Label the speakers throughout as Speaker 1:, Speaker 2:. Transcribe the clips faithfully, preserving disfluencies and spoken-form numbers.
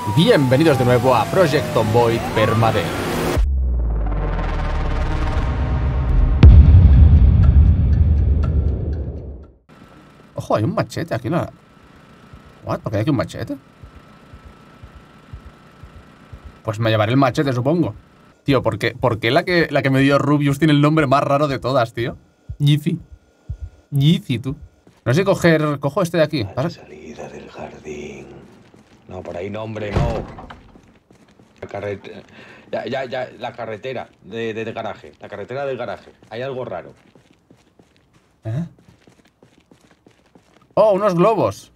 Speaker 1: Bienvenidos de nuevo a Project Zomboid Permadeath. Ojo, hay un machete aquí, ¿no? ¿What? ¿Por qué hay aquí un machete? Pues me llevaré el machete, supongo. Tío, ¿por qué, ¿por qué la, que, la que me dio Rubius tiene el nombre más raro de todas, tío? Yeezy. Yeezy, tú. No sé coger... Cojo este de aquí.
Speaker 2: La salida del jardín. No, por ahí no, hombre, no. La carretera... Ya, ya, ya, la carretera de, de, de garaje. La carretera del garaje. Hay algo raro.
Speaker 1: ¿Eh? Oh, unos globos.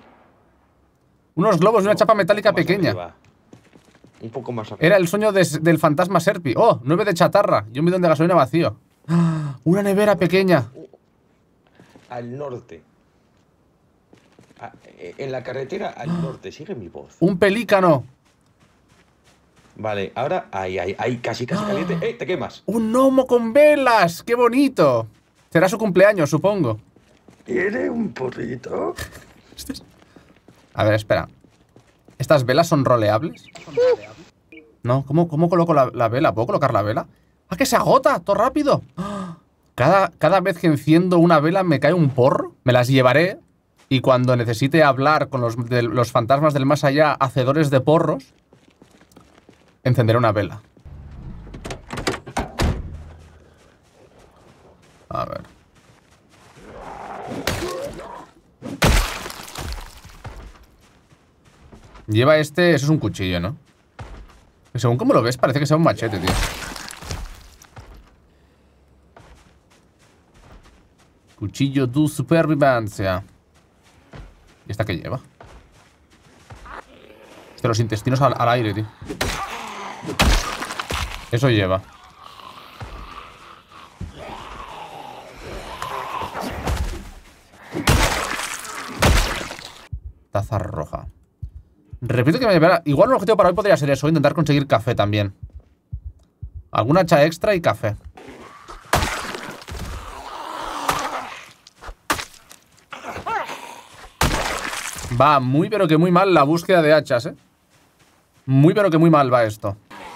Speaker 1: Unos globos y una chapa metálica pequeña.
Speaker 2: Arriba. Un poco más arriba.
Speaker 1: Era el sueño de, del fantasma Serpi. Oh, nueve de chatarra y un bidón de gasolina vacío. Una nevera pequeña.
Speaker 2: Al norte. A, en la carretera al norte. Sigue mi voz.
Speaker 1: Un pelícano.
Speaker 2: Vale, ahora... Ahí, ahí, ahí, casi, casi caliente. ¡Eh, te quemas!
Speaker 1: Un gnomo con velas. ¡Qué bonito! Será su cumpleaños, supongo.
Speaker 2: ¿Quiere un porrito?
Speaker 1: A ver, espera. ¿Estas velas son roleables? No, ¿cómo, cómo coloco la, la vela? ¿Puedo colocar la vela? ¡Ah, que se agota! ¡Todo rápido! Cada, cada vez que enciendo una vela me cae un porro. Me las llevaré. Y cuando necesite hablar con los, de, los fantasmas del más allá, hacedores de porros, encenderé una vela. A ver. Lleva este... Eso es un cuchillo, ¿no? Que según cómo lo ves, parece que sea un machete, tío. Cuchillo de supervivencia. ¿Y esta qué lleva? Este, los intestinos al, al aire, tío. Eso lleva. Taza roja. Repito que me llevará... Igual un objetivo para hoy podría ser eso, intentar conseguir café también. Alguna hacha extra y café. Va muy pero que muy mal la búsqueda de hachas, ¿eh? Muy pero que muy mal va esto.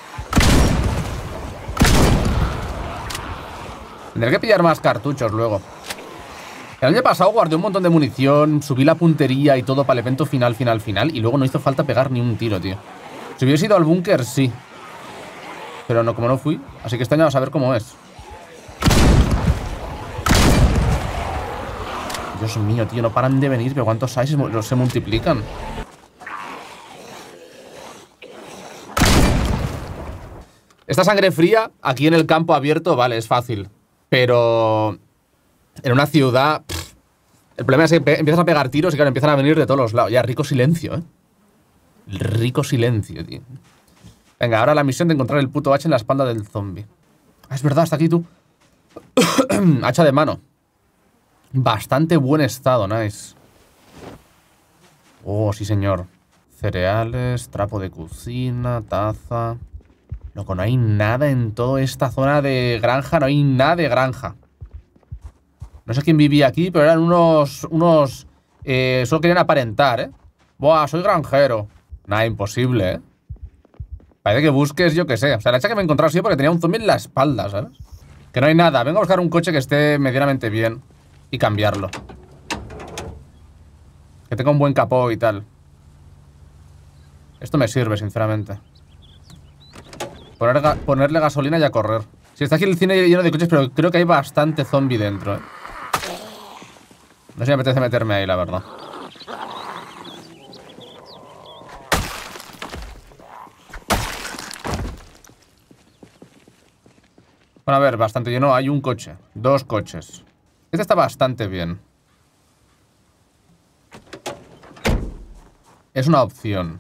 Speaker 1: Tendré que pillar más cartuchos luego. El año pasado guardé un montón de munición, subí la puntería y todo para el evento final, final, final. Y luego no hizo falta pegar ni un tiro, tío. Si hubiese ido al búnker, sí. Pero no, como no fui. Así que este año vamos a ver cómo es. Dios mío, tío, no paran de venir. Pero cuántos hay, se, se multiplican. Esta sangre fría, aquí en el campo abierto, vale, es fácil. Pero... en una ciudad... Pff, el problema es que empiezas a pegar tiros y claro, empiezan a venir de todos los lados. Ya, rico silencio, ¿eh? Rico silencio, tío. Venga, ahora la misión de encontrar el puto hacha en la espalda del zombie. Ah, es verdad, está aquí tú. Hacha de mano. Bastante buen estado, nice. Oh, sí, señor. Cereales, trapo de cocina, taza... Loco, no hay nada en toda esta zona de granja. No hay nada de granja. No sé quién vivía aquí, pero eran unos... Unos... Eh, solo querían aparentar, ¿eh? Buah, soy granjero. Nada, imposible, ¿eh? Parece que busques, yo qué sé. O sea, la hacha que me he encontrado ha sido porque tenía un zombie en la espalda, ¿sabes? Que no hay nada. Vengo a buscar un coche que esté medianamente bien y cambiarlo. Que tenga un buen capó y tal. Esto me sirve, sinceramente. Poner ga ponerle gasolina y a correr. Sí, está aquí el cine lleno de coches, pero creo que hay bastante zombie dentro, ¿eh? No sé si me apetece meterme ahí, la verdad. Bueno, a ver, bastante lleno. Hay un coche. Dos coches. Este está bastante bien. Es una opción.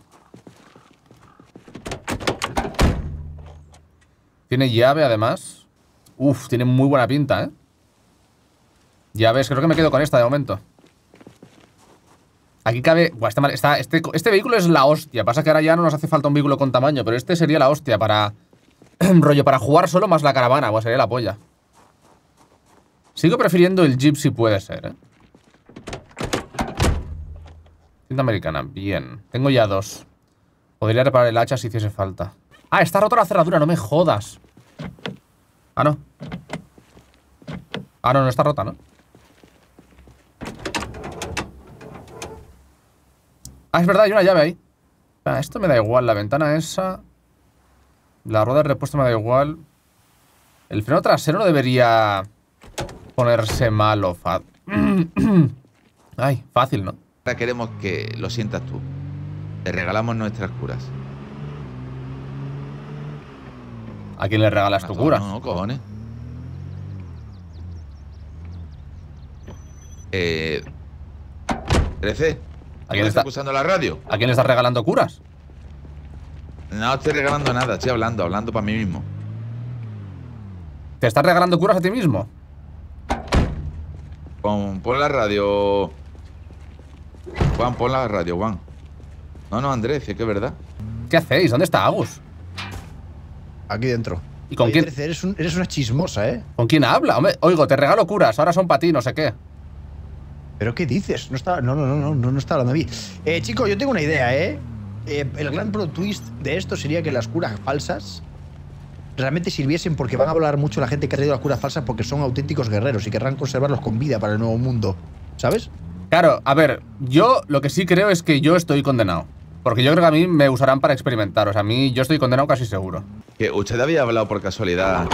Speaker 1: Tiene llave, además. Uf, tiene muy buena pinta, ¿eh? Llaves, creo que me quedo con esta de momento. Aquí cabe... Buah, está mal, está, este, este vehículo es la hostia. Pasa que ahora ya no nos hace falta un vehículo con tamaño, pero este sería la hostia para... rollo, para jugar solo más la caravana. Buah, sería la polla. Sigo prefiriendo el Jeep si puede ser, ¿eh? Tienda americana, bien. Tengo ya dos. Podría reparar el hacha si hiciese falta. Ah, está rota la cerradura, no me jodas. Ah, no. Ah, no, no está rota, ¿no? Ah, es verdad, hay una llave ahí. Ah, esto me da igual, la ventana esa. La rueda de repuesto me da igual. El freno trasero no debería ponerse malo. Fa... Ay, fácil, ¿no?
Speaker 3: Ahora queremos que lo sientas tú. Te regalamos nuestras curas.
Speaker 1: ¿A quién le regalas tu cura?
Speaker 3: No, no, cojones. Eh... trece.
Speaker 1: ¿A quién
Speaker 3: ¿No
Speaker 1: está-
Speaker 3: estás usando la radio?
Speaker 1: ¿A quién le estás regalando curas?
Speaker 3: No estoy regalando nada, estoy hablando, hablando para mí mismo.
Speaker 1: ¿Te estás regalando curas a ti mismo?
Speaker 3: Pon, pon la radio. Juan, pon la radio, Juan. No, no, Andrés, es que es verdad.
Speaker 1: ¿Qué hacéis? ¿Dónde está Agus?
Speaker 4: Aquí dentro.
Speaker 1: ¿Y con
Speaker 4: Oye,
Speaker 1: quién?
Speaker 4: trece, eres, un- eres una chismosa, ¿eh?
Speaker 1: ¿Con quién habla? Hombre, oigo, te regalo curas, ahora son para ti, no sé qué.
Speaker 4: ¿Pero qué dices? No está, no, no, no, no, no, no está hablando a mí. Eh, chico, yo tengo una idea, ¿eh? Eh, El gran plot twist de esto sería que las curas falsas realmente sirviesen porque van a hablar mucho la gente que ha traído las curas falsas porque son auténticos guerreros y querrán conservarlos con vida para el nuevo mundo. ¿Sabes?
Speaker 1: Claro, a ver, yo lo que sí creo es que yo estoy condenado. Porque yo creo que a mí me usarán para experimentar. O sea, a mí yo estoy condenado casi seguro.
Speaker 3: Que usted había hablado por casualidad.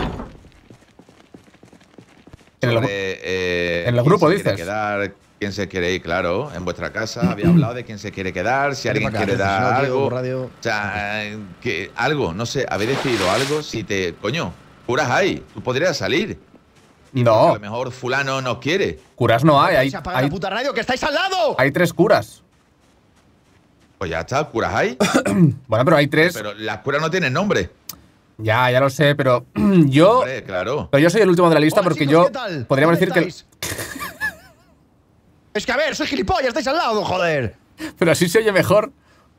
Speaker 1: En el,
Speaker 3: sobre,
Speaker 1: gru-
Speaker 3: eh,
Speaker 1: en el
Speaker 3: quién
Speaker 1: grupo,
Speaker 3: se quiere
Speaker 1: dices.
Speaker 3: Quedar, quién se quiere ir, claro. En vuestra casa había hablado de quién se quiere quedar, si alguien
Speaker 4: Vete pa' acá,
Speaker 3: quiere
Speaker 4: trece, si
Speaker 3: dar
Speaker 4: no, tío,
Speaker 3: algo.
Speaker 4: por radio.
Speaker 3: O sea, eh, que algo, no sé, habéis decidido algo. Si te. Coño, curas hay, tú podrías salir. A
Speaker 1: No,
Speaker 3: lo mejor fulano no quiere.
Speaker 1: curas no hay. Hay,
Speaker 4: ¡Vais a apagar
Speaker 1: hay,
Speaker 4: la puta radio que estáis al lado!
Speaker 1: hay tres curas.
Speaker 3: Pues ya está, curas hay.
Speaker 1: Bueno, pero hay tres.
Speaker 3: Pero las curas no tienen nombre.
Speaker 1: Ya, ya lo sé, pero yo.
Speaker 3: Hombre, claro.
Speaker 1: Pero yo soy el último de la lista
Speaker 4: Hola,
Speaker 1: porque
Speaker 4: chicos,
Speaker 1: yo.
Speaker 4: ¿qué tal?
Speaker 1: Podríamos
Speaker 4: ¿Dónde
Speaker 1: decir
Speaker 4: estáis? Es que a ver, soy gilipollas, estáis al lado, joder.
Speaker 1: que. Pero así se oye mejor.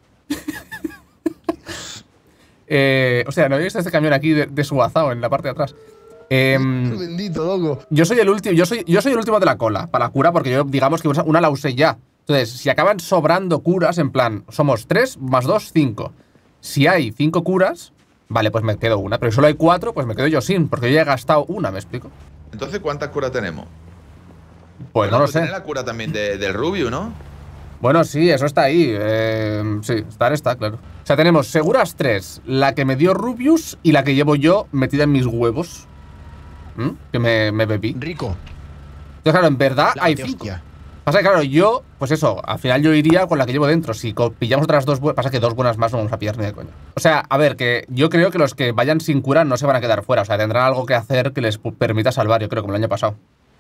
Speaker 1: eh, o sea, ¿no habéis visto este camión aquí de, de Suazao en la parte de atrás? Em,
Speaker 4: Bendito, loco.
Speaker 1: Yo soy el último, yo soy, yo soy el último de la cola para la cura, porque yo, digamos que una, una la usé ya. Entonces, si acaban sobrando curas, en plan, somos tres más dos, cinco. Si hay cinco curas, vale, pues me quedo una. Pero si solo hay cuatro, pues me quedo yo sin, porque yo ya he gastado una, ¿me explico?
Speaker 3: Entonces, ¿cuántas curas tenemos?
Speaker 1: Pues
Speaker 3: Bueno,
Speaker 1: no lo
Speaker 3: tú
Speaker 1: sé.
Speaker 3: tienes la cura también de- del Rubio, ¿no?
Speaker 1: Bueno, sí, eso está ahí. Eh, sí, estar está, claro. O sea, tenemos seguras tres, la que me dio Rubius y la que llevo yo metida en mis huevos. ¿Mm? Que me, me bebí.
Speaker 4: Rico.
Speaker 1: Entonces, claro, en verdad hay
Speaker 4: Hostia.
Speaker 1: cinco. Pasa que, claro, yo, pues eso, al final yo iría con la que llevo dentro. Si co- pillamos otras dos buenas, pasa que dos buenas más no vamos a pillar ni de coña. O sea, a ver, que yo creo que los que vayan sin cura no se van a quedar fuera. O sea, tendrán algo que hacer que les pu- permita salvar, yo creo, como el año pasado.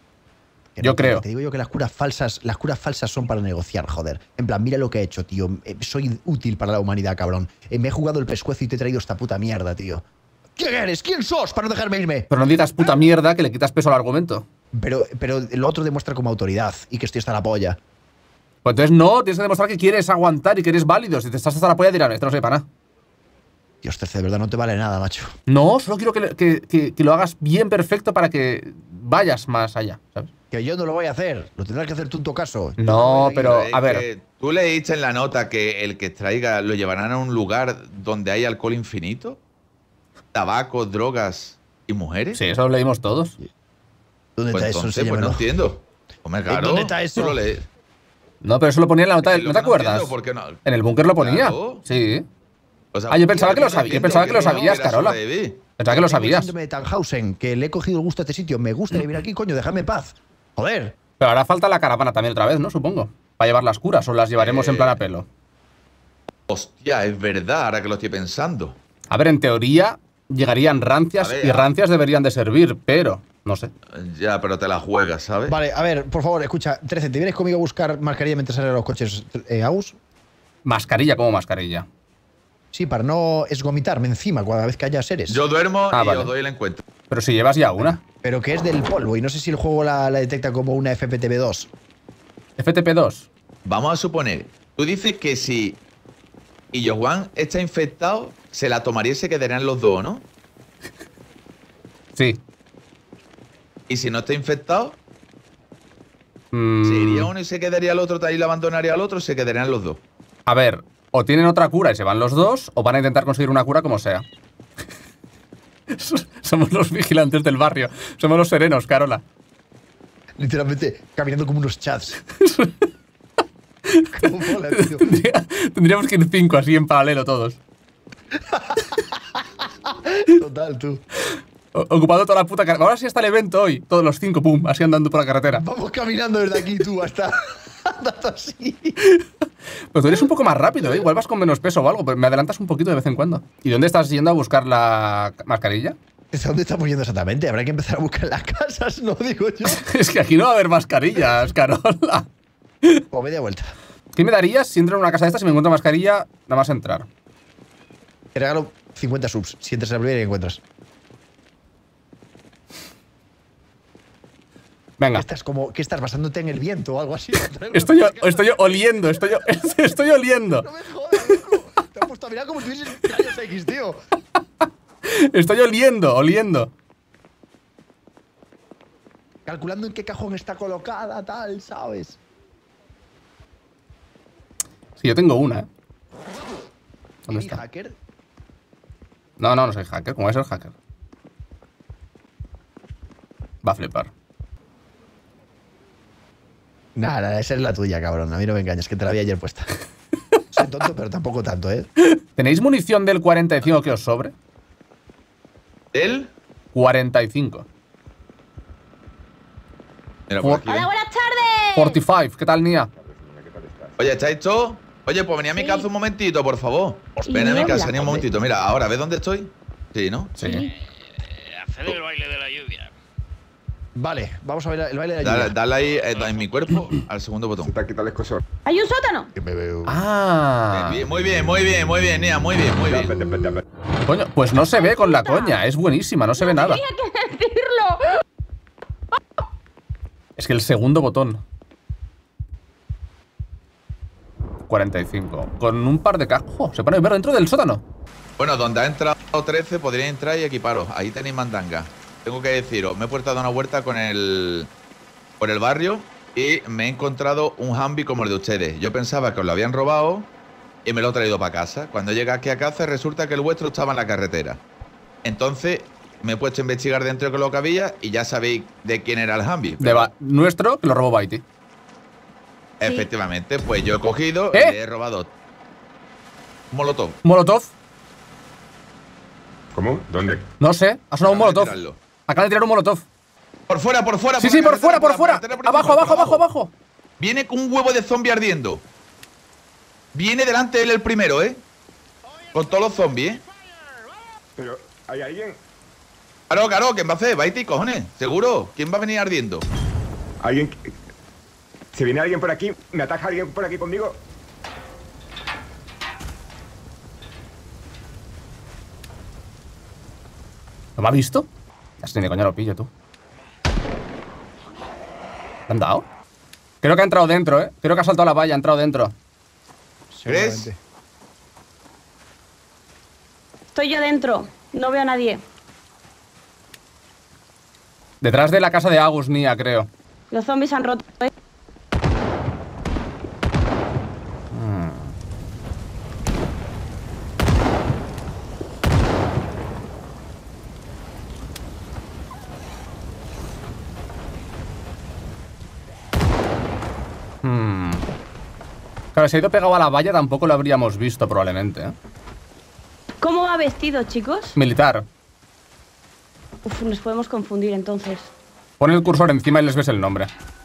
Speaker 4: Que
Speaker 1: Yo
Speaker 4: no, que
Speaker 1: creo.
Speaker 4: Te digo yo que las curas falsas, las curas falsas son para negociar, joder. En plan, mira lo que he hecho, tío. Eh, Soy útil para la humanidad, cabrón. Eh, Me he jugado el pescuezo y te he traído esta puta mierda, tío. ¿Quién eres? ¿Quién sos para no dejarme irme?
Speaker 1: Pero no digas puta mierda que le quitas peso al argumento.
Speaker 4: Pero, pero lo otro demuestra como autoridad y que estoy hasta la polla.
Speaker 1: Pues entonces no, tienes que demostrar que quieres aguantar y que eres válido. Si te estás hasta la polla, dirán, esto no sé para nada.
Speaker 4: Dios, Terce, de verdad no te vale nada, macho.
Speaker 1: No, solo quiero que, que- que- que lo hagas bien perfecto para que vayas más allá, ¿sabes?
Speaker 4: Que yo no lo voy a hacer. Lo tendrás que hacer tú en tu caso.
Speaker 1: No, pero,
Speaker 3: Es
Speaker 1: a ver,
Speaker 3: que ¿tú leíste en la nota que el que extraiga lo llevarán a un lugar donde hay alcohol infinito? ¿Tabaco, drogas y mujeres?
Speaker 1: sí, eso lo leímos todos.
Speaker 4: ¿Dónde
Speaker 3: Pues
Speaker 4: está eso?
Speaker 3: entonces, pues no
Speaker 4: Enséñamelo.
Speaker 3: entiendo. Hombre, claro,
Speaker 4: ¿Dónde está eso?
Speaker 3: tú lo lees.
Speaker 1: No, pero eso lo ponía en la nota,
Speaker 3: Es lo
Speaker 1: ¿no te
Speaker 3: que no
Speaker 1: acuerdas?
Speaker 3: entiendo, ¿por qué no?
Speaker 1: En el búnker lo ponía.
Speaker 3: Claro.
Speaker 1: Sí.
Speaker 3: O sea,
Speaker 1: Ah, yo pensaba que lo
Speaker 3: no
Speaker 1: sabía- yo
Speaker 3: entiendo
Speaker 1: pensaba que lo
Speaker 3: no
Speaker 1: sabías,
Speaker 3: era
Speaker 1: Carola.
Speaker 3: sobre David.
Speaker 1: Pensaba que lo
Speaker 4: Tengo el
Speaker 1: sabías.
Speaker 4: síndrome de Tannhausen, que le he cogido el gusto a este sitio. Me gusta vivir aquí, coño, déjame en paz. Joder.
Speaker 1: Pero ahora falta la caravana también otra vez, ¿no? Supongo. Para llevar las curas, o las llevaremos en
Speaker 3: Eh.
Speaker 1: plan a pelo.
Speaker 3: Hostia, es verdad, ahora que lo estoy pensando.
Speaker 1: A ver, en teoría llegarían rancias
Speaker 3: A ver,
Speaker 1: y
Speaker 3: a-
Speaker 1: rancias deberían de servir, pero no sé.
Speaker 3: Ya, pero te la juegas, ¿sabes?
Speaker 4: Vale, a ver, por favor, escucha. Trece, ¿te vienes conmigo a buscar mascarilla mientras salen los coches, eh, Agus?
Speaker 1: Mascarilla como mascarilla.
Speaker 4: Sí, para no esgomitarme encima cada vez que haya seres.
Speaker 3: Yo duermo
Speaker 1: Ah,
Speaker 3: y
Speaker 1: vale.
Speaker 3: os doy el encuentro.
Speaker 1: Pero si llevas ya una.
Speaker 4: Pero que es del polvo y no sé si el juego la, la detecta como una F P T B dos.
Speaker 1: F T P dos.
Speaker 3: Vamos a suponer, tú dices que si Illo Juan está infectado, se la tomaría y se quedarían los dos, ¿no?
Speaker 1: Sí.
Speaker 3: Y si no está infectado,
Speaker 1: Mm,
Speaker 3: se iría uno y se quedaría el otro, y le abandonaría al otro, se quedarían los dos.
Speaker 1: A ver, O tienen otra cura y se van los dos, o van a intentar conseguir una cura como sea. Somos los vigilantes del barrio. Somos los serenos, Carola.
Speaker 4: Literalmente caminando como unos chats. ¿Cómo mola, tío?
Speaker 1: Tendría- Tendríamos que ir cinco así en paralelo todos.
Speaker 4: Total, tú.
Speaker 1: O- Ocupando toda la puta carretera. Ahora sí está el evento hoy. Todos los cinco, pum, así andando por la carretera.
Speaker 4: Vamos caminando desde aquí, tú, hasta andando así.
Speaker 1: Pero tú eres un poco más rápido, ¿eh? Igual vas con menos peso o algo, pero me adelantas un poquito de vez en cuando. ¿Y dónde estás yendo a buscar la mascarilla?
Speaker 4: ¿Desde dónde estamos yendo exactamente? Habrá que empezar a buscar las casas, no digo yo.
Speaker 1: Es que aquí no va a haber mascarillas, Carola.
Speaker 4: O media vuelta.
Speaker 1: ¿Qué me darías si entro en una casa de estas y me encuentro mascarilla nada más entrar?
Speaker 4: Te regalo cincuenta subs. Si entras a la primera y encuentras.
Speaker 1: Venga.
Speaker 4: Estás como que estás basándote en el viento o algo así.
Speaker 1: Estoy, estoy oliendo, estoy, estoy oliendo.
Speaker 4: No me jodas, loco. Te has puesto a mirar como si tuvieses rayos X, tío.
Speaker 1: Estoy oliendo, oliendo.
Speaker 4: Calculando en qué cajón está colocada, tal, ¿sabes?
Speaker 1: Sí, yo tengo una, ¿eh? ¿Dónde
Speaker 4: ¿Y
Speaker 1: está?
Speaker 4: hacker?
Speaker 1: No, no, no soy hacker. ¿Cómo voy a ser hacker? Va a flipar.
Speaker 4: Nada, nada, esa es la tuya, cabrón. A mí no me engañes, que te la vi ayer puesta. Soy tonto, pero tampoco tanto, ¿eh?
Speaker 1: ¿Tenéis munición del cuarenta y cinco que os sobre?
Speaker 3: ¿Él?
Speaker 1: cuarenta y cinco.
Speaker 3: Mira, por
Speaker 1: For-
Speaker 3: aquí,
Speaker 5: Hola,
Speaker 3: ven.
Speaker 5: buenas tardes.
Speaker 1: cuarenta y cinco, ¿qué tal, Nia?
Speaker 3: Oye, ¿estáis todos? Oye, pues venía a mi
Speaker 5: Sí.
Speaker 3: casa un momentito, por favor.
Speaker 5: Y
Speaker 3: Ven a mi
Speaker 5: niebla.
Speaker 3: casa, ni un momentito. Mira, ahora, ¿ves dónde estoy? Sí, ¿no?
Speaker 1: Sí.
Speaker 6: Hacer el baile de la lluvia.
Speaker 4: Vale, vamos a ver el baile de la
Speaker 3: Dale,
Speaker 4: lluvia.
Speaker 3: dale ahí eh, en mi cuerpo al segundo botón.
Speaker 7: Te ha quitado el escosor.
Speaker 5: ¿Hay un sótano?
Speaker 4: Que me veo.
Speaker 1: Ah.
Speaker 3: Bien, muy bien, muy bien, muy bien, Nia, muy bien, muy
Speaker 7: Ya,
Speaker 3: bien.
Speaker 7: vete, vete, vete.
Speaker 1: Coño, pues no se ve con la coña. Es buenísima, no se ve nada.
Speaker 5: Tenía que decirlo.
Speaker 1: Es que el segundo botón. cuarenta y cinco. Con un par de cajos. Se pone a ver dentro del sótano.
Speaker 3: Bueno, donde ha entrado trece, podría entrar y equiparos. Ahí tenéis mandanga. Tengo que deciros, me he puesto a dar una vuelta con el por el barrio y me he encontrado un Humvee como el de ustedes. Yo pensaba que os lo habían robado y me lo he traído para casa. Cuando llegué aquí a casa resulta que el vuestro estaba en la carretera. Entonces me he puesto a investigar dentro de lo que había y ya sabéis de quién era el Humvee.
Speaker 1: De ba- nuestro, que lo robó Baiti.
Speaker 3: Efectivamente, pues yo he cogido
Speaker 1: ¿Eh?
Speaker 3: y le he robado molotov.
Speaker 1: Molotov.
Speaker 7: ¿Cómo? ¿Dónde?
Speaker 1: No sé, ha sonado un
Speaker 3: Acabo de
Speaker 1: molotov.
Speaker 3: tirarlo.
Speaker 1: Acaba de tirar un molotov.
Speaker 3: Por fuera, por fuera.
Speaker 1: Sí,
Speaker 3: por
Speaker 1: sí,
Speaker 3: la
Speaker 1: por
Speaker 3: carretera,
Speaker 1: fuera, por
Speaker 3: la
Speaker 1: fuera.
Speaker 3: carretera principal,
Speaker 1: Abajo, abajo,
Speaker 3: por
Speaker 1: abajo, abajo.
Speaker 3: Viene con un huevo de zombie ardiendo. Viene delante de él el primero, ¿eh? Con todos los zombies, ¿eh?
Speaker 7: Pero, ¿hay alguien?
Speaker 3: Claro, claro, ¿quién va a hacer? Baiti, cojones, seguro. ¿Quién va a venir ardiendo?
Speaker 7: ¿Alguien? que- Si viene alguien por aquí, ¿me ataca alguien por aquí conmigo?
Speaker 1: ¿No me ha visto? Así de coña lo pillo, tú. ¿Le han dado? Creo que ha entrado dentro, ¿eh? Creo que ha saltado la valla, ha entrado dentro.
Speaker 4: Seguramente.
Speaker 5: Estoy yo dentro. No veo a nadie.
Speaker 1: Detrás de la casa de Agus, Nia, creo.
Speaker 5: Los zombies han roto. ¿eh?
Speaker 1: Hmm. Claro, si ha ido pegado a la valla tampoco lo habríamos visto probablemente, ¿eh?
Speaker 5: ¿Cómo va vestido, chicos?
Speaker 1: Militar.
Speaker 5: Uf, nos podemos confundir entonces.
Speaker 1: Pon el cursor encima y les ves el nombre.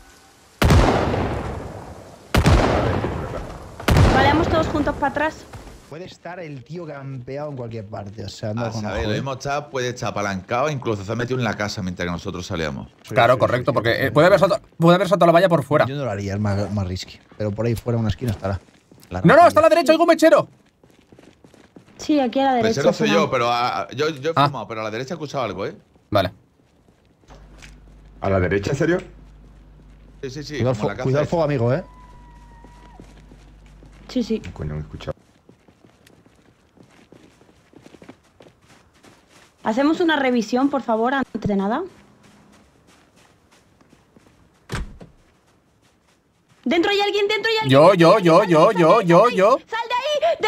Speaker 5: Vale, vamos todos juntos para atrás.
Speaker 4: Puede estar el tío campeado en cualquier parte. O sea, no
Speaker 3: A
Speaker 4: conozco,
Speaker 3: saber, lo
Speaker 4: ¿eh?
Speaker 3: mismo está, puede estar apalancado, incluso se ha metido en la casa mientras que nosotros salíamos.
Speaker 1: Claro, correcto, porque eh, puede, haber saltado, puede haber saltado la valla por fuera.
Speaker 4: Yo no lo haría, es más, más risky. Pero por ahí fuera, una esquina estará. La
Speaker 1: No, no,
Speaker 4: ratilla.
Speaker 1: está a la derecha, oigo un mechero.
Speaker 5: Sí, aquí a la derecha.
Speaker 3: Mesero soy yo,
Speaker 5: sonaba.
Speaker 3: pero a- yo, yo he
Speaker 1: Ah.
Speaker 3: fumado, pero a la derecha he escuchado algo, ¿eh?
Speaker 1: Vale.
Speaker 7: ¿A la derecha, en serio?
Speaker 3: Sí, sí, sí.
Speaker 4: Cuidado, el
Speaker 3: como la
Speaker 4: fo-
Speaker 3: casa
Speaker 4: cuidado el
Speaker 3: esa.
Speaker 4: fuego, amigo, ¿eh?
Speaker 5: Sí, sí.
Speaker 7: Coño, no he escuchado.
Speaker 5: Hacemos una revisión, por favor, antes de nada. ¿Dentro hay alguien? ¿Dentro hay alguien?
Speaker 1: Yo,
Speaker 5: ¿Dentro
Speaker 1: yo,
Speaker 5: hay
Speaker 1: yo,
Speaker 5: alguien?
Speaker 1: yo,
Speaker 5: Sal de
Speaker 1: yo,
Speaker 5: ahí,
Speaker 1: yo,
Speaker 5: sal de
Speaker 1: yo,
Speaker 5: ahí,
Speaker 1: yo.
Speaker 5: ¡Sal de ahí!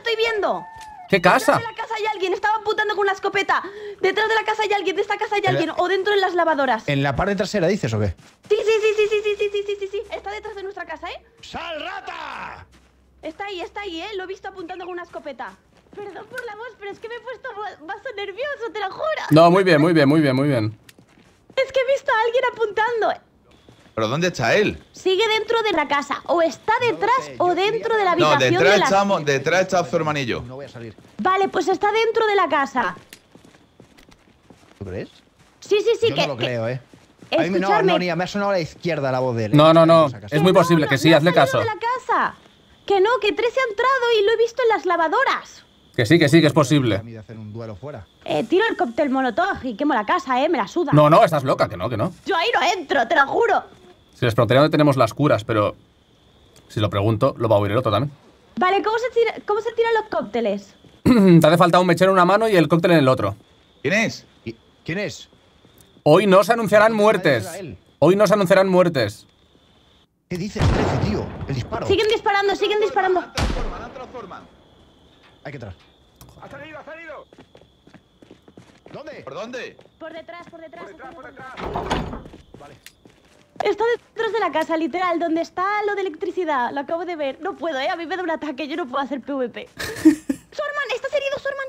Speaker 5: estoy viendo.
Speaker 1: ¿Qué casa?
Speaker 5: Detrás de la casa hay alguien, estaba apuntando con una escopeta. Detrás de la casa hay alguien, de esta casa hay alguien. O dentro de las lavadoras.
Speaker 4: ¿En la parte trasera dices o qué?
Speaker 5: Sí, sí, sí, sí, sí, sí, sí, sí, sí, sí, sí. Está detrás de nuestra casa, ¿eh?
Speaker 4: ¡Sal, rata!
Speaker 5: Está ahí, está ahí, ¿eh? Lo he visto apuntando con una escopeta. Perdón por la voz, pero es que me he puesto vaso nervioso, te lo juro.
Speaker 1: No, muy bien, muy bien, muy bien, muy bien.
Speaker 5: Es que he visto a alguien apuntando.
Speaker 3: ¿Pero dónde está él?
Speaker 5: Sigue dentro de la casa. O está detrás o dentro de la
Speaker 3: No,
Speaker 5: habitación
Speaker 3: detrás
Speaker 5: de la...
Speaker 3: estamos, detrás está su hermanillo.
Speaker 4: No voy a salir.
Speaker 5: Vale, pues está dentro de la casa.
Speaker 4: ¿Tú crees?
Speaker 5: Sí, sí, sí,
Speaker 4: Yo
Speaker 5: que...
Speaker 4: no lo
Speaker 5: que-
Speaker 4: creo, ¿eh? A mí me- no,
Speaker 5: Escuchadme.
Speaker 4: no, ni me ha sonado a la izquierda la voz de él. ¿eh?
Speaker 1: No, no, no.
Speaker 4: Esa casa.
Speaker 1: Es muy
Speaker 5: no,
Speaker 1: posible
Speaker 5: no,
Speaker 1: que sí,
Speaker 5: no ha
Speaker 1: hazle
Speaker 5: salido
Speaker 1: caso.
Speaker 5: de la casa. Que no, que tres se ha entrado y lo he visto en las lavadoras.
Speaker 1: Que sí, que sí, que es
Speaker 4: A
Speaker 1: posible.
Speaker 4: mí de hacer un duelo fuera.
Speaker 5: Eh, tiro el cóctel molotov y quemo la casa, eh, me la suda.
Speaker 1: No, no, estás loca, que no, que no.
Speaker 5: Yo ahí no entro, te lo juro.
Speaker 1: Si les preguntaría dónde tenemos las curas, pero si lo pregunto, lo va a oír el otro también.
Speaker 5: Vale, ¿cómo se, tira- cómo se tiran los cócteles?
Speaker 1: Te hace falta un mechero en una mano y el cóctel en el otro.
Speaker 3: ¿Quién es?
Speaker 4: ¿Y- ¿Quién es?
Speaker 1: Hoy no se anunciarán
Speaker 4: No, no,
Speaker 1: muertes.
Speaker 4: era él.
Speaker 1: Hoy no se anunciarán muertes.
Speaker 4: ¿Qué dices, trece, tío? El disparo.
Speaker 5: Siguen disparando, siguen disparando.
Speaker 3: Transforman, han transforman.
Speaker 4: Hay que entrar.
Speaker 7: ¡Ha salido, ha salido!
Speaker 4: ¿Dónde?
Speaker 3: ¿Por dónde?
Speaker 5: Por detrás, por detrás.
Speaker 7: ¡Por detrás, por detrás!
Speaker 4: Vale.
Speaker 5: Está detrás de la casa, literal, donde está lo de electricidad. Lo acabo de ver. No puedo, eh. A mí me da un ataque, yo no puedo hacer PvP. Sorman, ¿estás herido, Sorman?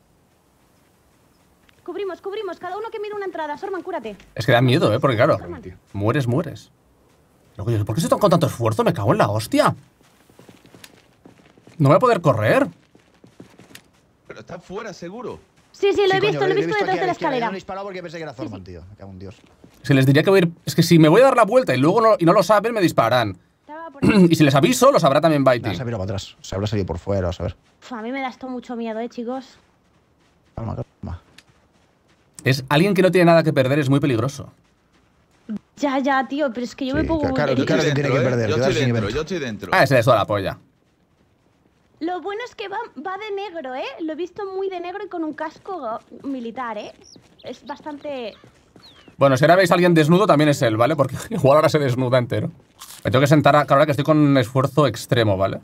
Speaker 5: Cubrimos, cubrimos. Cada uno que mire una entrada. Sorman, cúrate.
Speaker 1: Es que da miedo, ¿eh? Porque claro,
Speaker 7: Cabrón, tío.
Speaker 1: mueres, mueres. Luego yo, ¿por qué se están con tanto esfuerzo? Me cago en la hostia. No voy a poder correr.
Speaker 3: Pero está fuera, seguro.
Speaker 5: Sí, sí, lo
Speaker 4: Sí,
Speaker 5: he
Speaker 4: coño,
Speaker 5: visto, lo he visto
Speaker 4: aquí
Speaker 5: detrás
Speaker 4: a
Speaker 5: de la
Speaker 4: izquierda. Yo
Speaker 5: escalera.
Speaker 4: no he disparado porque pensé que era Zorman, tío. Me cago en Dios.
Speaker 1: Si les diría que voy a ir... Es que si me voy a dar la vuelta y luego no, y no lo saben, me dispararán.
Speaker 5: Estaba por ahí.
Speaker 1: Y si les aviso, lo sabrá también
Speaker 4: Nah,
Speaker 1: Bitey.
Speaker 4: se ha virado para atrás. Se habrá salido por fuera, a ver.
Speaker 5: Uf, a mí me da esto mucho miedo, eh, chicos.
Speaker 4: Calma, calma.
Speaker 1: Es alguien que no tiene nada que perder, es muy peligroso.
Speaker 5: Ya, ya, tío, pero es que yo
Speaker 4: Sí,
Speaker 5: me pongo...
Speaker 4: claro,
Speaker 5: muy
Speaker 4: claro que
Speaker 5: nerviosa.
Speaker 4: tiene que
Speaker 3: ¿eh?
Speaker 4: perder,
Speaker 3: Yo
Speaker 4: quedarse
Speaker 3: estoy
Speaker 4: sin
Speaker 3: dentro,
Speaker 4: evento.
Speaker 3: yo estoy dentro.
Speaker 1: Ah, ese le suda la polla.
Speaker 5: Lo bueno es que va, va de negro, ¿eh? Lo he visto muy de negro y con un casco militar, ¿eh? Es bastante...
Speaker 1: Bueno, si ahora veis a alguien desnudo, también es él, ¿vale? Porque igual ahora se desnuda entero. Me tengo que sentar a- ahora que estoy con un esfuerzo extremo, ¿vale?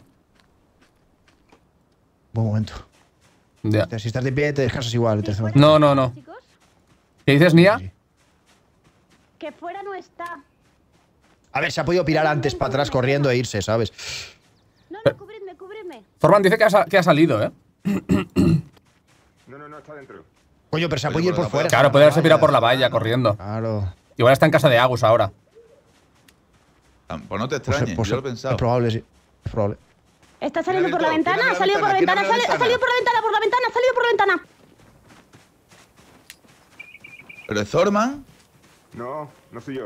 Speaker 4: Buen momento.
Speaker 1: Ya.
Speaker 4: O sea, si estás de pie, te descansas igual. el tercer momento.
Speaker 1: No, no, no.
Speaker 5: Chicos,
Speaker 1: ¿Qué dices, Nia?
Speaker 4: Sí.
Speaker 5: que fuera no está.
Speaker 4: A ver, se ha podido pirar antes para atrás corriendo e irse, ¿sabes?
Speaker 5: No, no, cubridme, cubridme.
Speaker 1: Forman dice que ha, sa- que ha salido, ¿eh?
Speaker 7: No, no, no, está dentro.
Speaker 4: Coño, pero se ha
Speaker 3: Oye,
Speaker 4: podido ir
Speaker 3: por
Speaker 4: por
Speaker 3: la
Speaker 4: fuera.
Speaker 3: valla.
Speaker 1: Claro, puede haberse pirado por la valla corriendo.
Speaker 4: Claro.
Speaker 1: Igual está en casa de Agus ahora.
Speaker 3: Ah, Pues no te
Speaker 4: Pues,
Speaker 3: extrañes,
Speaker 4: pues,
Speaker 3: yo lo he pensado.
Speaker 4: es probable, sí. Es probable.
Speaker 5: Está saliendo
Speaker 3: Mira
Speaker 5: por la
Speaker 3: dentro,
Speaker 5: ventana,
Speaker 3: mira
Speaker 5: ha salido por la
Speaker 3: la
Speaker 5: ventana,
Speaker 3: ventana,
Speaker 5: ha sali- ha salido por la ventana, por la ventana, ha salido por la ventana.
Speaker 3: ¿Pero es Zorman?
Speaker 7: No, no soy yo.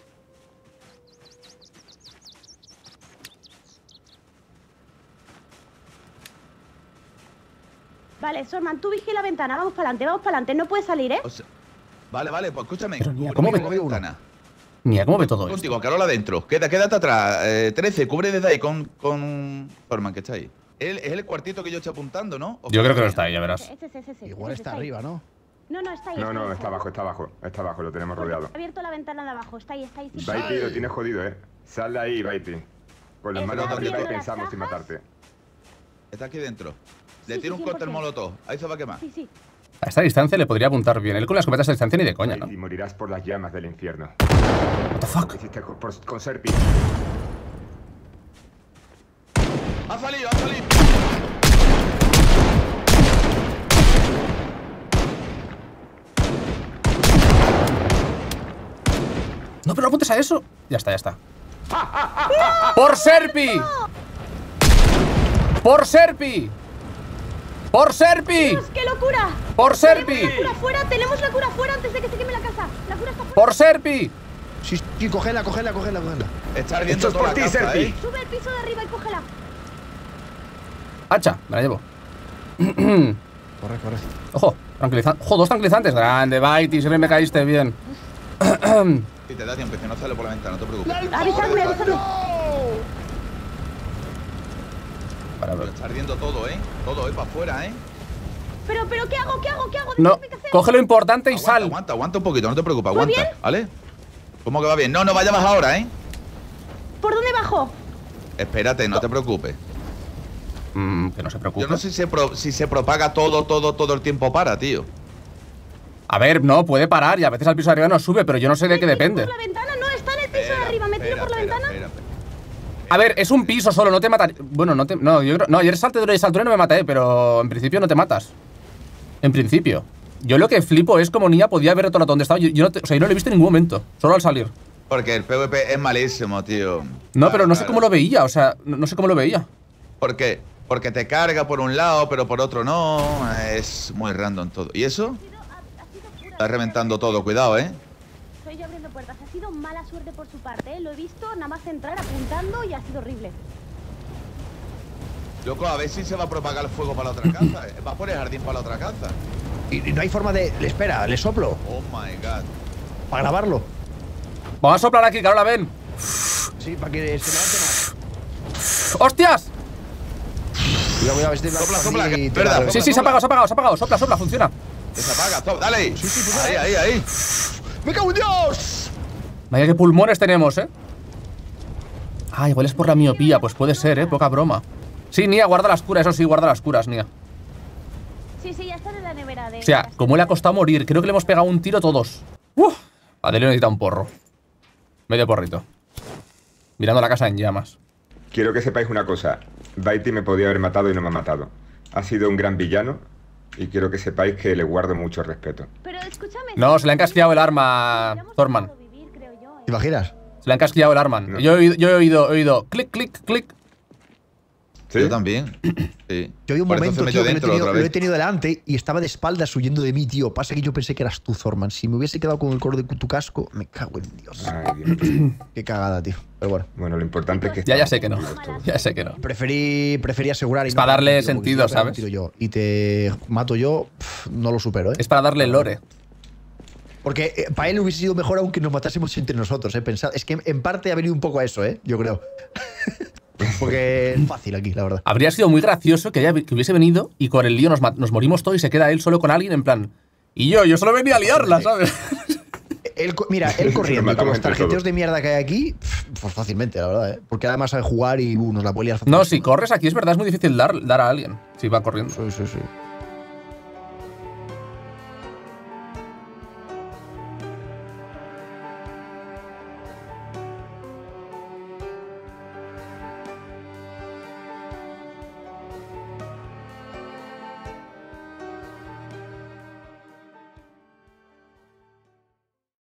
Speaker 5: Vale, Sorman, tú vigila la ventana, vamos para adelante, vamos para adelante, no puedes salir, ¿eh?
Speaker 3: O sea, vale, vale, pues escúchame.
Speaker 1: Pero, Nia,
Speaker 3: cúbreme
Speaker 1: ¿cómo me-
Speaker 3: con la ventana.
Speaker 1: Nia, ¿cómo ve todo esto?
Speaker 3: Contigo, Carola adentro. Queda, quédate atrás. Eh, trece, cubre desde ahí con, con Zorman, que está ahí. Él, es el cuartito que yo estoy apuntando, ¿no? ¿O
Speaker 1: Yo
Speaker 3: qué?
Speaker 1: creo que no está ahí, ya verás.
Speaker 5: Ese, ese, ese, ese,
Speaker 4: Igual
Speaker 5: ese,
Speaker 4: está
Speaker 5: ahí.
Speaker 4: arriba, ¿no?
Speaker 5: No, no, está ahí.
Speaker 7: No,
Speaker 5: está
Speaker 7: no,
Speaker 5: ahí,
Speaker 7: está
Speaker 5: ahí.
Speaker 7: abajo, está abajo. Está abajo, lo tenemos rodeado.
Speaker 5: He abierto la ventana de abajo, está ahí, está ahí. sí.
Speaker 7: Baiti, lo tienes jodido, eh. Sal de ahí, Baiti. Con las
Speaker 5: Está
Speaker 7: manos arriba y
Speaker 5: abriendo las
Speaker 7: pensamos en
Speaker 5: cajas.
Speaker 7: matarte.
Speaker 3: Está aquí dentro. Le
Speaker 5: Sí,
Speaker 3: tiro
Speaker 5: sí,
Speaker 3: un cóctel
Speaker 5: cien por
Speaker 3: molotov. Ahí se va a quemar.
Speaker 5: Sí, sí.
Speaker 1: A esta distancia le podría apuntar bien. Él con la escopeta a esta distancia ni de coña, ¿no?
Speaker 7: Y morirás por las llamas del infierno.
Speaker 1: What the fuck?
Speaker 7: ¿Qué hiciste con, por- con Serpi?
Speaker 3: ¡Ha salido, ha salido!
Speaker 1: No, pero no apuntes a eso. Ya está, ya está. ¡Por Serpi! ¡Por Serpi! ¡Por Serpi!
Speaker 5: Dios, ¡qué locura!
Speaker 1: ¡Por Serpi!
Speaker 5: Tenemos la cura fuera, tenemos la cura fuera antes de que se queme la casa. La cura está fuera.
Speaker 1: ¡Por Serpi!
Speaker 4: Sí, sí, cógela, cógela, cógela, cógela.
Speaker 3: Está ardiendo
Speaker 7: Esto es
Speaker 3: toda
Speaker 7: por
Speaker 3: la
Speaker 7: ti,
Speaker 3: casa,
Speaker 7: Serpi.
Speaker 3: ¿eh?
Speaker 5: Sube al piso de arriba y cógela.
Speaker 1: Hacha, me la llevo.
Speaker 4: Corre, corre.
Speaker 1: Ojo, tranquilizante. Ojo, dos tranquilizantes. Grande, Bitey, siempre me caíste bien.
Speaker 3: Y te da tiempo, que no sale por la ventana, no te preocupes.
Speaker 5: Avisadme, avisadme.
Speaker 1: Para
Speaker 3: Pero
Speaker 1: ver.
Speaker 3: está ardiendo todo, ¿eh? Todo, ¿eh? Para afuera, ¿eh?
Speaker 5: Pero, pero, ¿qué hago? ¿Qué hago? ¿Qué hago?
Speaker 1: No,
Speaker 5: Decidme qué hacer.
Speaker 1: coge lo importante y
Speaker 3: Aguanta,
Speaker 1: sal.
Speaker 3: aguanta, aguanta un poquito, no te preocupes,
Speaker 5: ¿Muy
Speaker 3: aguanta,
Speaker 5: bien?
Speaker 3: ¿vale? ¿Cómo que va bien? No, no vayas ahora, ¿eh?
Speaker 5: ¿Por dónde bajo?
Speaker 3: Espérate, no te preocupes.
Speaker 1: Mm, que no se preocupe.
Speaker 3: Yo no sé si se, pro, si se propaga todo, todo, todo el tiempo para, tío.
Speaker 1: A ver, no, puede parar y a veces al piso de arriba no sube, pero yo no sé de qué depende.
Speaker 5: Por la ventana, no, está en el piso
Speaker 3: Espera,
Speaker 5: de arriba, me tiro
Speaker 3: espera,
Speaker 5: por la
Speaker 3: espera,
Speaker 5: ventana.
Speaker 3: espera, espera.
Speaker 1: A ver, es un piso solo, no te mata. Bueno, no te. No, yo creo. No, ayer salté de esa altura y no me maté, pero en principio no te matas. En principio. Yo lo que flipo es como Nia podía ver todo el rato donde estaba. Yo, yo no te, o sea, yo no lo he visto en ningún momento, solo al salir.
Speaker 3: Porque el PvP es malísimo, tío.
Speaker 1: No, pero no sé
Speaker 3: Claro.
Speaker 1: cómo lo veía, o sea, no, no sé cómo lo veía.
Speaker 3: ¿Por qué? Porque te carga por un lado, pero por otro no. Es muy random todo. ¿Y eso? Está reventando todo, cuidado, ¿eh?
Speaker 5: Estoy yo abriendo puertas, ha sido mala suerte por su parte, ¿eh? Lo he visto nada más entrar apuntando y ha sido horrible.
Speaker 3: Loco, a ver si se va a propagar el fuego para la otra casa. ¿eh? Va por el jardín para la otra casa.
Speaker 4: Y, y no hay forma de. Le espera, le soplo.
Speaker 3: Oh my god.
Speaker 4: Para grabarlo.
Speaker 1: Vamos a soplar aquí, Carola, ven.
Speaker 4: Sí, para que se levante más.
Speaker 1: ¡Hostias!
Speaker 4: Cuidado, cuidado, este
Speaker 3: Sopla, sopla,
Speaker 4: y
Speaker 3: que-
Speaker 4: te
Speaker 3: verdad.
Speaker 4: va a reventar.
Speaker 1: Sí, sí, se ha apagado, se ha apagado, se ha apagado. Sopla, sopla, funciona.
Speaker 3: Que se apaga, stop, dale ahí.
Speaker 4: Sí, sí, pues
Speaker 3: ahí,
Speaker 4: dale.
Speaker 3: ahí, ahí.
Speaker 4: ¡Me cago en Dios!
Speaker 1: Vaya qué pulmones tenemos, ¿eh? Ah, igual es por la miopía, pues puede ser, ¿eh? Poca broma. Sí, Nia, guarda las curas, eso sí, guarda las curas, Nia.
Speaker 5: Sí, sí, ya están en la nevera de.
Speaker 1: O sea, como le ha costado morir, creo que le hemos pegado un tiro todos. Uf, Adelio necesita un porro. Medio porrito. Mirando la casa en llamas.
Speaker 7: Quiero que sepáis una cosa. Baiti me podía haber matado y no me ha matado. Ha sido un gran villano y quiero que sepáis que le guardo mucho respeto.
Speaker 5: Pero escúchame.
Speaker 1: No, se le ha encasquillado el arma,
Speaker 5: Hubiéramos
Speaker 1: Thorman.
Speaker 5: podido vivir, creo yo, ¿eh?
Speaker 4: ¿Te imaginas?
Speaker 1: Se le ha encasquillado el arma.
Speaker 7: No.
Speaker 1: Yo he oído, yo he oído, he oído clic, clic, clic.
Speaker 7: ¿Sí?
Speaker 3: Yo también. Sí.
Speaker 4: Yo vi un
Speaker 3: Por eso
Speaker 4: momento,
Speaker 3: se
Speaker 4: tío,
Speaker 3: metió
Speaker 4: que lo he,
Speaker 3: dentro
Speaker 4: tenido,
Speaker 3: otra
Speaker 4: lo he
Speaker 3: vez.
Speaker 4: tenido delante y estaba de espaldas huyendo de mí, tío. Pasa que yo pensé que eras tú, Thorman. Si me hubiese quedado con el color de tu casco, me cago en Dios.
Speaker 7: Ay, Dios.
Speaker 4: Qué cagada, tío. Pero bueno.
Speaker 7: Bueno, lo importante es que...
Speaker 1: Ya, ya
Speaker 7: estamos
Speaker 1: sé que no.
Speaker 7: vivos todos.
Speaker 1: Ya sé que no.
Speaker 4: Preferí, preferí asegurar y
Speaker 1: Es
Speaker 4: no
Speaker 1: para darle
Speaker 4: pegar un tiro, porque
Speaker 1: sentido,
Speaker 4: si no pego un
Speaker 1: ¿sabes?
Speaker 4: tiro yo y te mato yo, pff, no lo supero, ¿eh?
Speaker 1: Es para darle lore.
Speaker 4: Porque eh, para él hubiese sido mejor aunque nos matásemos entre nosotros, ¿eh? Pensad, es que en parte ha venido un poco a eso, ¿eh? Yo creo. Porque es fácil aquí, la verdad.
Speaker 1: Habría sido muy gracioso que, haya, que hubiese venido y con el lío nos, ma- nos morimos todos y se queda él solo con alguien en plan. Y yo, yo solo venía a liarla, ¿sabes?
Speaker 4: Él, co- mira, él
Speaker 7: Nos
Speaker 4: corriendo y con
Speaker 7: matamos
Speaker 4: los
Speaker 7: entre
Speaker 4: tarjeteos
Speaker 7: todos.
Speaker 4: de mierda que hay aquí, pff, pues fácilmente, la verdad, ¿eh? Porque además sabe jugar y uh, nos la puede liar
Speaker 1: No,
Speaker 4: fácil.
Speaker 1: si corres aquí es verdad, es muy difícil dar, dar a alguien si va corriendo.
Speaker 4: Sí, sí, sí.